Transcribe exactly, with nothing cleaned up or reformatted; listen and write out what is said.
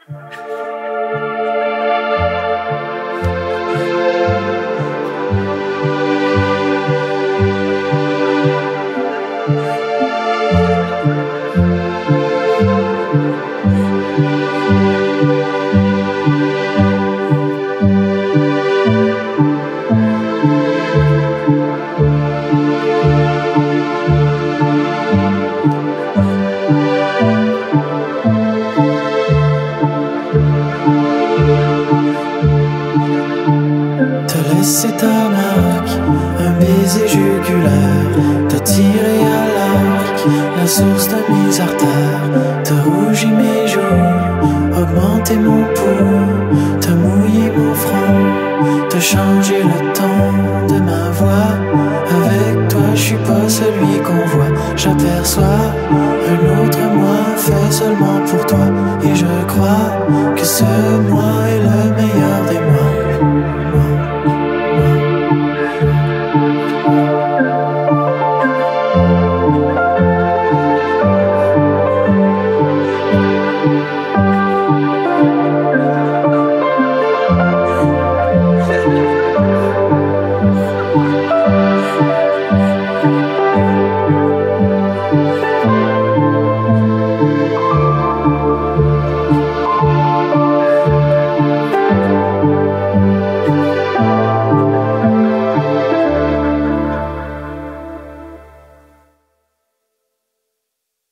Te laisser ta marque, un baiser jugulaire, te tirer à l'arc, la source de mes artères, te rougir mes joues, augmenter mon pouls, te mouiller mon front, te changer le ton de ma voix. Avec toi, je suis pas celui qu'on voit, j'aperçois un autre moi fait seulement pour toi, et je crois que ce moi